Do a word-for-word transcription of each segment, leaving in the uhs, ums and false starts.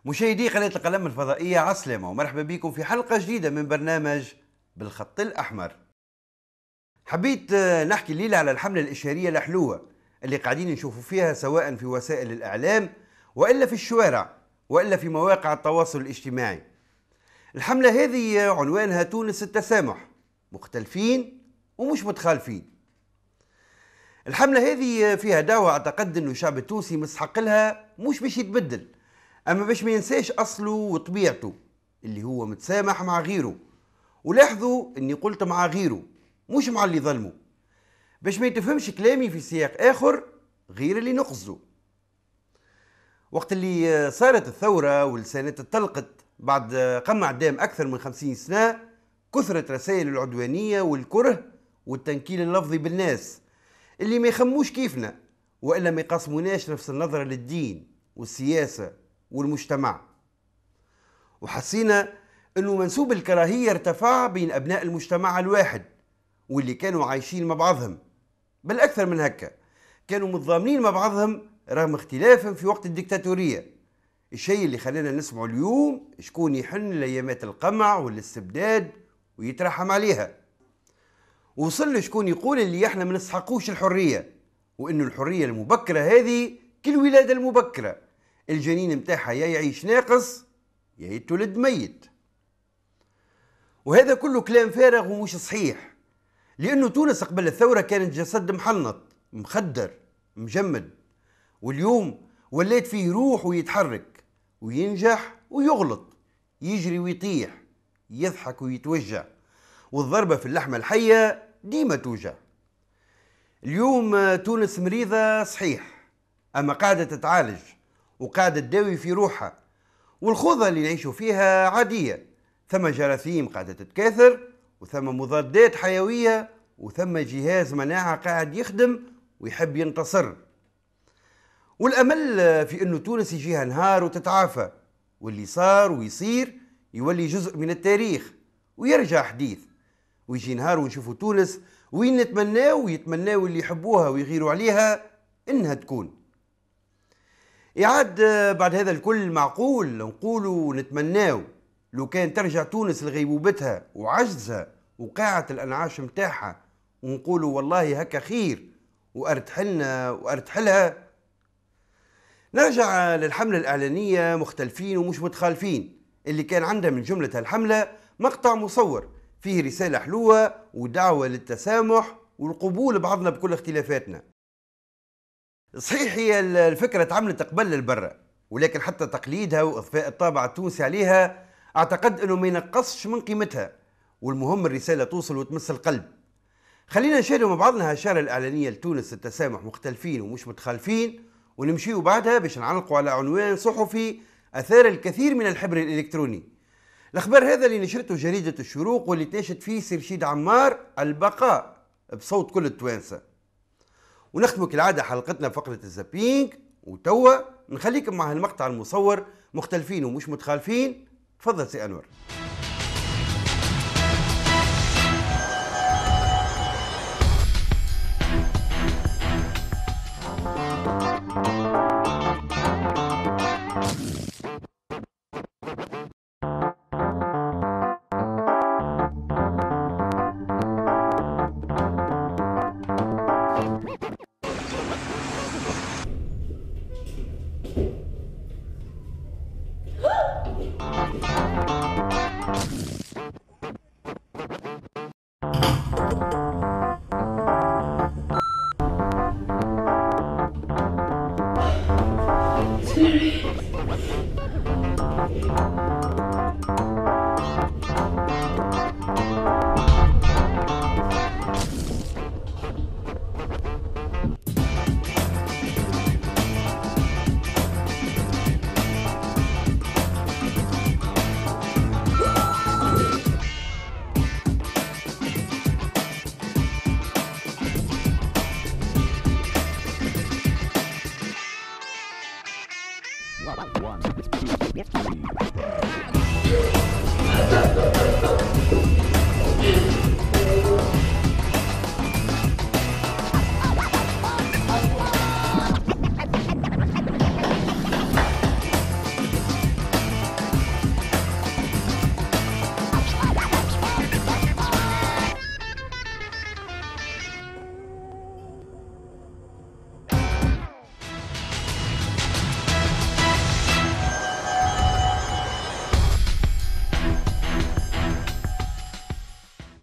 مشاهدي قناة القلم الفضائية عسلامة ومرحبا بكم في حلقة جديدة من برنامج بالخط الأحمر. حبيت نحكي الليلة على الحملة الإشهارية الحلوة اللي قاعدين نشوفوا فيها سواء في وسائل الإعلام وإلا في الشوارع وإلا في مواقع التواصل الاجتماعي. الحملة هذه عنوانها تونس التسامح، مختلفين ومش متخالفين. الحملة هذه فيها دعوة أعتقد أنه الشعب التونسي مستحق لها، مش باش يتبدل أما باش ما ينساش أصله وطبيعته اللي هو متسامح مع غيره. ولاحظوا أني قلت مع غيره مش مع اللي ظلمه، باش ما يتفهمش كلامي في سياق آخر غير اللي نقصده. وقت اللي صارت الثورة واللسانات اتطلقت بعد قمع دام أكثر من خمسين سنة، كثرت رسائل العدوانية والكره والتنكيل اللفظي بالناس اللي ما يخموش كيفنا وإلا ما يقاسموناش نفس النظرة للدين والسياسة والمجتمع. وحسينا أنه منسوب الكراهية ارتفع بين أبناء المجتمع الواحد واللي كانوا عايشين مع بعضهم، بل أكثر من هكا كانوا متضامنين مع بعضهم رغم اختلافهم في وقت الدكتاتورية. الشيء اللي خلانا نسمعه اليوم شكون يحن لأيامات القمع والاستبداد ويترحم عليها، ووصل شكون يقول اللي احنا ما نستحقوش الحرية، وإنه الحرية المبكرة هذه كالولادة المبكرة، الجنين متاعها يا يعيش ناقص يا يتولد ميت. وهذا كله كلام فارغ ومش صحيح، لأنه تونس قبل الثورة كانت جسد محنط مخدر مجمد، واليوم ولات فيه روح ويتحرك وينجح ويغلط، يجري ويطيح، يضحك ويتوجع، والضربة في اللحمة الحية ديما توجع. اليوم تونس مريضة صحيح، أما قاعدة تتعالج وقاعدة تداوي في روحها، والخوضة اللي نعيشوا فيها عادية. ثم جراثيم قاعدة تتكاثر، وثم مضادات حيوية، وثم جهاز مناعة قاعد يخدم ويحب ينتصر. والأمل في أنه تونس يجيها نهار وتتعافى، واللي صار ويصير يولي جزء من التاريخ ويرجع حديث، ويجي نهار ونشوفوا تونس وين نتمناو ويتمناو اللي يحبوها ويغيروا عليها إنها تكون. إعاد بعد هذا الكل معقول نقولوا ونتمناو لو كان ترجع تونس لغيبوبتها وعجزها وقاعة الأنعاش متاعها، ونقولوا والله هكا خير وأرتحلنا وأرتحلها. نرجع للحملة الإعلانية مختلفين ومش متخالفين اللي كان عندها من جملة الحملة مقطع مصور فيه رسالة حلوة ودعوة للتسامح والقبول بعضنا بكل اختلافاتنا. صحيح هي الفكرة تعملت قبل للبرة، ولكن حتى تقليدها وإضفاء الطابع التونسي عليها أعتقد أنه ما ينقصش من قيمتها، والمهم الرسالة توصل وتمس القلب. خلينا نشاهدوا مع بعضنا هالشارة الإعلانية لتونس التسامح مختلفين ومش متخالفين، ونمشيوا بعدها باش نعلقوا على عنوان صحفي أثار الكثير من الحبر الإلكتروني. الأخبار هذا اللي نشرته جريدة الشروق واللي تناشد فيه سي رشيد عمار البقاء بصوت كل التوانسة. ونختم كالعادة حلقتنا بفقرة الزابينج، وتوا نخليكم مع هالمقطع المصور مختلفين ومش متخالفين. تفضل سي أنور.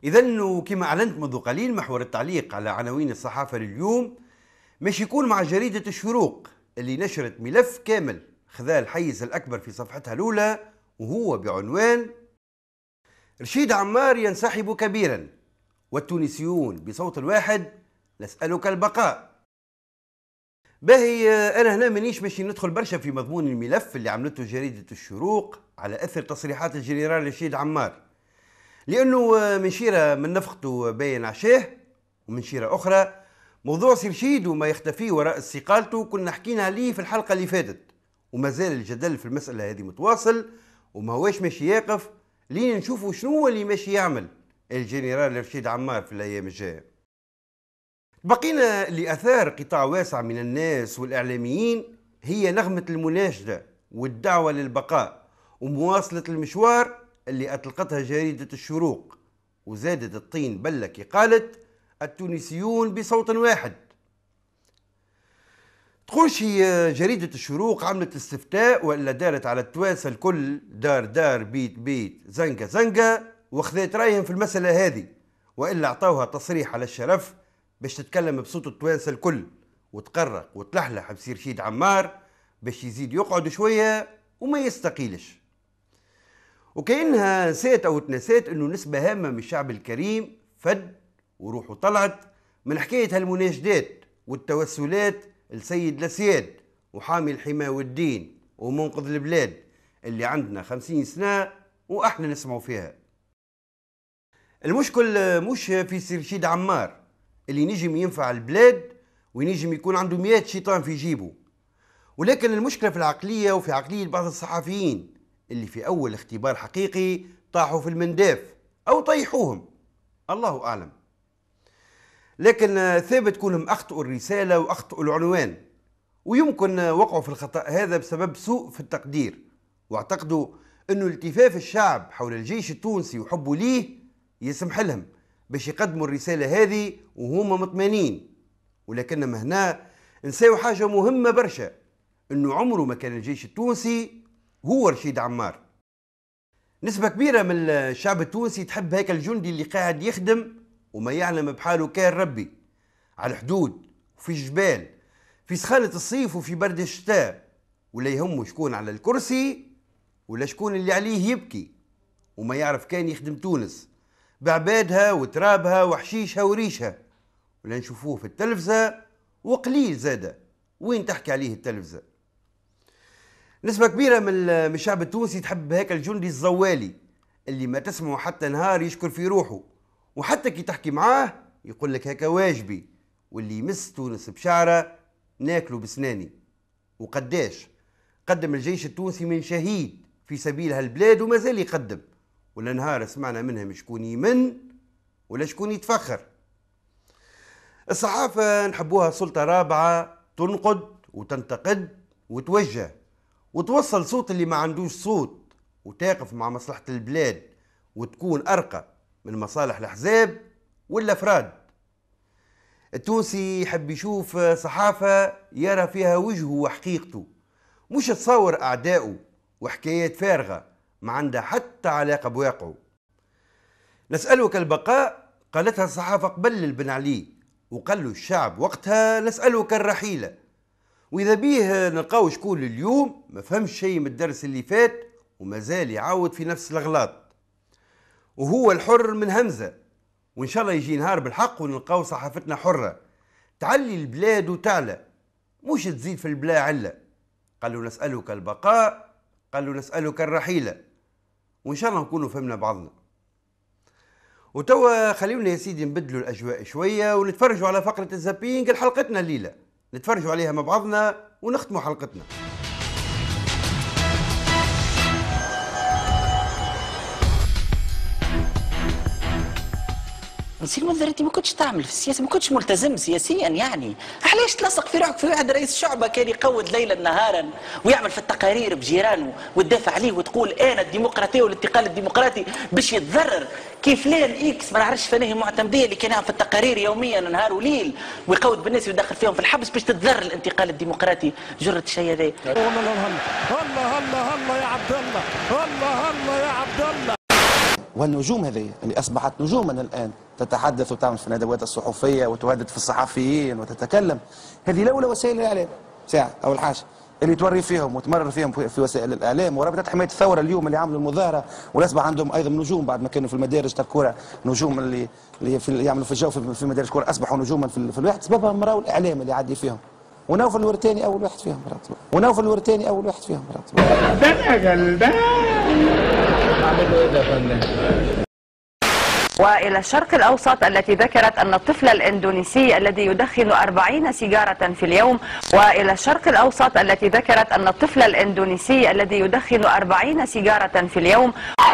إذن وكما أعلنت منذ قليل محور التعليق على عناوين الصحافة لليوم مش يكون مع جريدة الشروق اللي نشرت ملف كامل خذا الحيز الأكبر في صفحتها الأولى، وهو بعنوان رشيد عمار ينسحب كبيرا والتونسيون بصوت واحد نسألك البقاء. باهي أنا هنا مانيش ماشي ندخل برشا في مضمون الملف اللي عملته جريدة الشروق على أثر تصريحات الجنرال رشيد عمار، لأنه من شيرة من نفقته باين عشاه، ومن شيرة أخرى موضوع سي رشيد وما يختفيه وراء استقالته كنا حكينا عليه في الحلقة اللي فاتت، وما زال الجدل في المسألة هذه متواصل وما هواش ماشي يقف لين نشوفوا شنو اللي ماشي يعمل الجنرال رشيد عمار في الأيام الجاية. بقينا اللي أثار قطاع واسع من الناس والإعلاميين هي نغمة المناشدة والدعوة للبقاء ومواصلة المشوار اللي أطلقتها جريدة الشروق، وزادت الطين بلة كي قالت التونسيون بصوت واحد. تقولش جريدة الشروق عملت استفتاء وإلا دارت على التوانسة الكل دار دار بيت بيت زنقة زنقة وخذت رأيهم في المسألة هذه، وإلا أعطوها تصريح على الشرف باش تتكلم بصوت التوانسة الكل وتقرق وتلحلح بسي رشيد عمار باش يزيد يقعد شوية وما يستقيلش. وكأنها نسيت أو تنسيت أنه نسبة هامة من الشعب الكريم فد وروحه طلعت من حكاية هالمناشدات والتوسلات السيد لسياد وحامي الحماية والدين ومنقذ البلاد اللي عندنا خمسين سنة وإحنا نسمعوا فيها. المشكل مش في سي رشيد عمار اللي نجم ينفع البلاد ونجم يكون عنده مئات شيطان في جيبه، ولكن المشكلة في العقلية وفي عقلية بعض الصحفيين اللي في أول اختبار حقيقي طاحوا في المنداف أو طيحوهم الله أعلم. لكن ثابت كونهم أخطئوا الرسالة وأخطئوا العنوان، ويمكن وقعوا في الخطأ هذا بسبب سوء في التقدير، واعتقدوا أنه التفاف الشعب حول الجيش التونسي وحبه ليه يسمح لهم باش يقدموا الرسالة هذه وهم مطمئنين. ولكن هنا نساو حاجة مهمة برشا، أنه عمره ما كان الجيش التونسي هو رشيد عمار. نسبة كبيرة من الشعب التونسي تحب هيك الجندي اللي قاعد يخدم وما يعلم بحاله كان ربي على الحدود وفي الجبال في سخانة الصيف وفي برد الشتاء، ولا يهمه شكون على الكرسي ولا شكون اللي عليه يبكي، وما يعرف كان يخدم تونس بعبادها وترابها وحشيشها وريشها، ولا نشوفوه في التلفزة وقليل زادة وين تحكي عليه التلفزة. نسبة كبيرة من الشعب التونسي تحب هيك الجندي الزوالي اللي ما تسمعه حتى نهار يشكر في روحه، وحتى كي تحكي معاه يقول لك هكا واجبي، واللي يمس تونس بشعره ناكله بسناني. وقداش قدم الجيش التونسي من شهيد في سبيل هالبلاد وما زال يقدم، ولا نهار سمعنا منهم شكون يمن ولا شكون يتفخر. الصحافة نحبوها سلطة رابعة تنقد وتنتقد وتوجه وتوصل صوت اللي ما عندوش صوت، وتقف مع مصلحة البلاد وتكون أرقى من مصالح الأحزاب والأفراد. التونسي يحب يشوف صحافة يرى فيها وجهه وحقيقته، مش تصور أعدائه وحكايات فارغة ما عندها حتى علاقة بواقعه. نسألك البقاء قالتها الصحافة قبل البن علي، وقال له الشعب وقتها نسألك الرحيلة. وإذا بيه نلقاو شكون اليوم ما فهمش شيء من الدرس اللي فات وما زال يعاود في نفس الأغلاط، وهو الحر من همزة. وإن شاء الله يجي نهار بالحق ونلقاو صحافتنا حرة تعلي البلاد وتعلى، مش تزيد في البلا علة. قالوا نسألك البقاء، قالوا نسألك الرحيلة، وإن شاء الله نكونوا فهمنا بعضنا. وتوا خليونا يا سيدي نبدلوا الأجواء شوية ونتفرجوا على فقرة الزابينج لحلقتنا الليلة، نتفرجوا عليها مع بعضنا ونختموا حلقتنا. نسير منذر انت ما كنتش تعمل في السياسه، ما كنتش ملتزم سياسيا، يعني علاش تلصق في روحك في واحد رئيس شعبه كان يقود ليلا نهارا ويعمل في التقارير بجيرانه وتدافع عليه وتقول انا الديمقراطيه والانتقال الديمقراطي باش يتضرر كيف فلان اكس ما نعرفش فنيه معتمديه اللي كان يعمل في التقارير يوميا نهار وليل ويقود بالناس ويدخل فيهم في الحبس باش تتضرر الانتقال الديمقراطي. جرة الشيء هذا. والله الله الله الله الله يا عبد الله، الله الله يا عبد الله. والنجوم هذه اللي أصبحت نجوما الآن تتحدث وتعمل في الندوات الصحفية وتهدد في الصحفيين وتتكلم، هذه لولا وسائل الإعلام ساعة أو الحاجة اللي توري فيهم وتمرر فيهم في وسائل الإعلام. ورابطة حماية الثورة اليوم اللي عملوا المظاهرة والأصبح عندهم أيضا نجوم بعد ما كانوا في المدارج تاع الكرة، نجوم اللي اللي في يعملوا في الجو في مدارج الكرة أصبحوا نجوما في, في الواحد، سببهم راهو الإعلام اللي يعدي فيهم. ونوفل الورتاني أول واحد فيهم مرات، ونوفل الورتاني أول واحد فيهم مرات. ده أنا غلبان. وإلى الشرق الأوسط التي ذكرت أن الطفل الإندونيسي الذي يدخن أربعين سيجارة في اليوم وإلى الشرق الأوسط التي ذكرت أن الطفل الإندونيسي الذي يدخن أربعين سيجارة في اليوم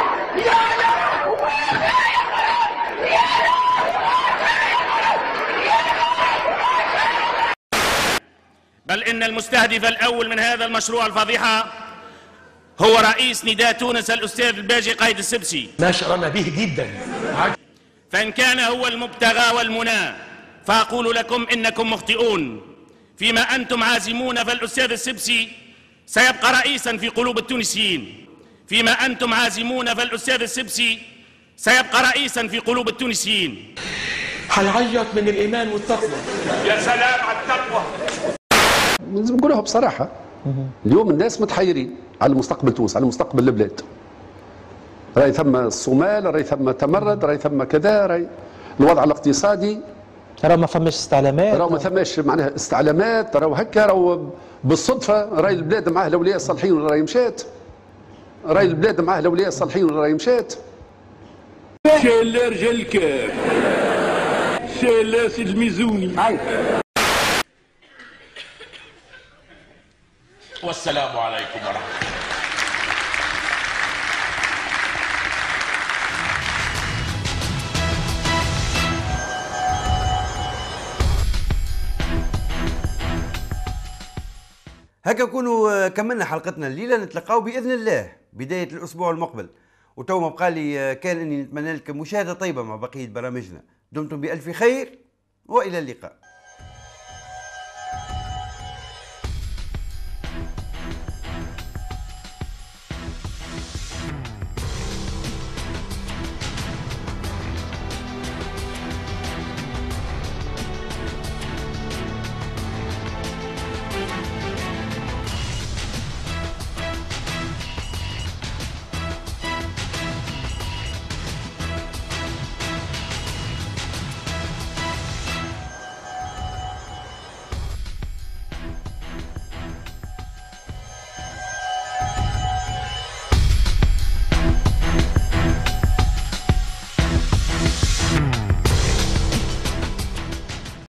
بل إن المستهدف الأول من هذا المشروع الفضيحة هو رئيس نداء تونس الأستاذ الباجي قايد السبسي. نشرنا به جدا. فإن كان هو المبتغى والمنى فأقول لكم إنكم مخطئون. فيما أنتم عازمون فالأستاذ السبسي سيبقى رئيسا في قلوب التونسيين. فيما أنتم عازمون فالأستاذ السبسي سيبقى رئيسا في قلوب التونسيين. هيعيط من الإيمان والتقوى. يا سلام على التقوى. لازم نقولها بصراحة، اليوم الناس متحيرين على مستقبل تونس، على مستقبل البلاد. راهي ثم الصومال، راهي ثم تمرد، راهي ثم كذا، راهي الوضع الاقتصادي، راهو ما فماش استعلامات، راهو ما ثماش معناها استعلامات، راهو هكا، راهو بالصدفة راهي البلاد معاه الاولياء الصالحين ولا راهي مشات، راهي البلاد معاه الاولياء الصالحين ولا راهي مشات. شالا رجال الكاف، شالا سيد الميزوني. والسلام عليكم ورحمة الله. هكا نكونوا كملنا حلقتنا الليله، نتلقاو باذن الله بدايه الاسبوع المقبل. وتو ما بقى لي كان اني نتمنى لكم مشاهده طيبه مع بقيه برامجنا. دمتم بالف خير والى اللقاء.